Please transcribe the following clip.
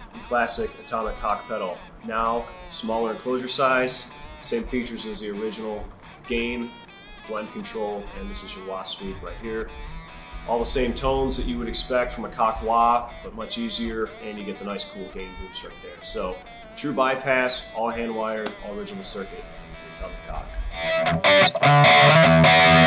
the classic atomic cock pedal. Now, smaller enclosure size, same features as the original, gain, blend control, and this is your wah sweep right here. All the same tones that you would expect from a cocked wah, but much easier, and you get the nice cool gain boost right there. So, true bypass, all hand wired, all original circuit, atomic cock.